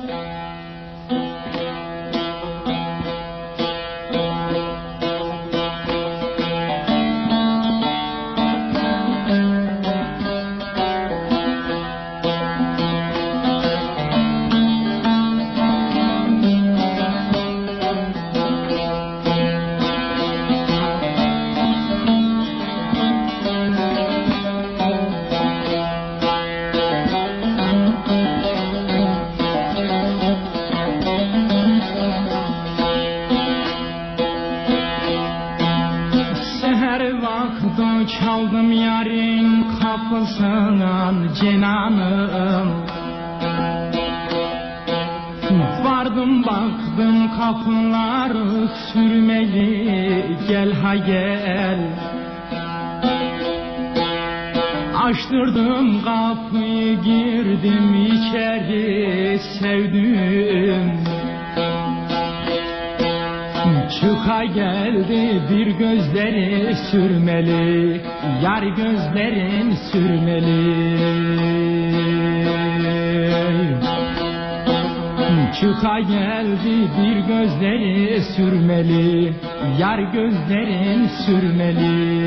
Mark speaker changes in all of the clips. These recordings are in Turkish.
Speaker 1: Çaldım yarın kapısından cenanım. Vardım baktım kapılar sürmeli, gel ha gel. Açtırdım kapıyı, girdim içeri, sevdim. Çıka geldi bir gözleri sürmeli, yar gözlerin sürmeli. Çıka geldi bir gözleri sürmeli, yar gözlerin sürmeli.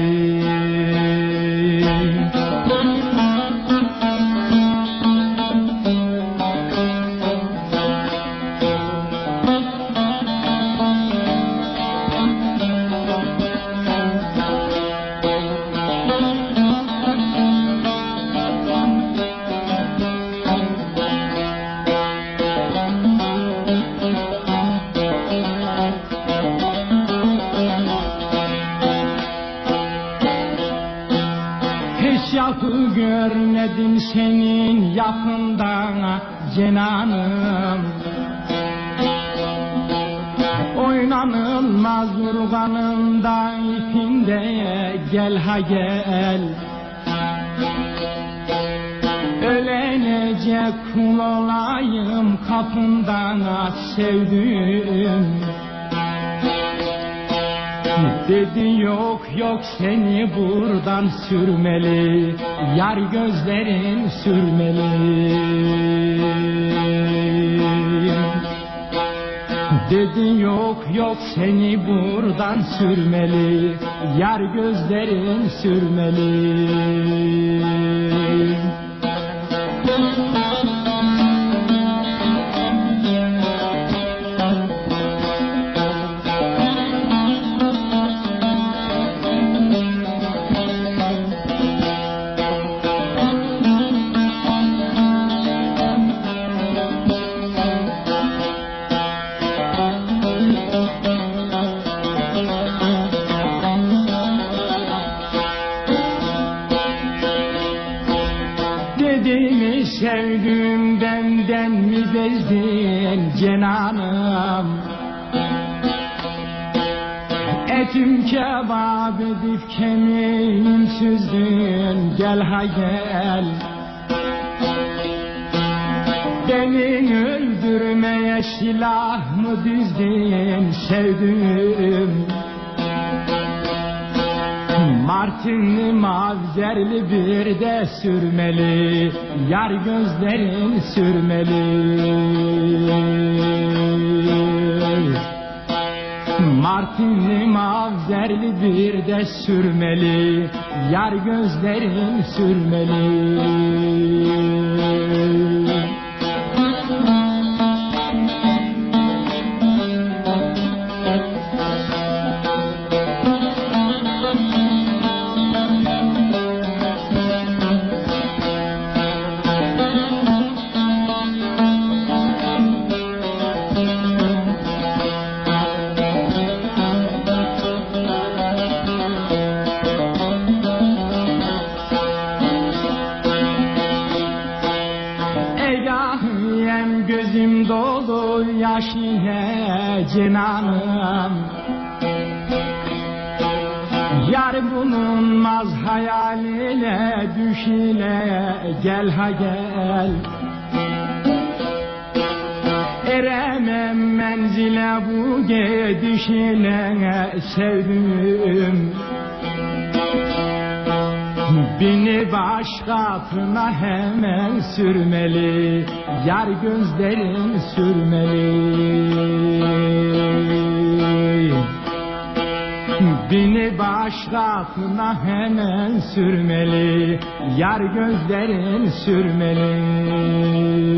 Speaker 1: Yapı görmedim senin yakından cenanım. Oynanılmaz urganında ipinde, gel ha gel. Ölenece kul olayım kapından sevdim. Dedi yok yok seni buradan sürmeli, yar gözlerin sürmeli. Dedi yok yok seni buradan sürmeli, yar gözlerin sürmeli. Dediğimi sevdim benden mi bezdin cenanım? Etim kebap edip kemiğim süzdün, gel ha gel. Beni öldürmeye silah mı dizdin sevdim? Martinli mavzerli bir de sürmeli, yar gözlerin sürmeli. Martinli mavzerli bir de sürmeli, yar gözlerin sürmeli. Gözüm dolu yaş ile cenanım. Yar bulunmaz hayal ile düş ile, gel ha gel. Eremem menzile bu gidiş ile sevdim. Beni baş kapına hemen sürmeli, yar gözlerin sürmeli. Beni baş kapına hemen sürmeli, yar gözlerin sürmeli.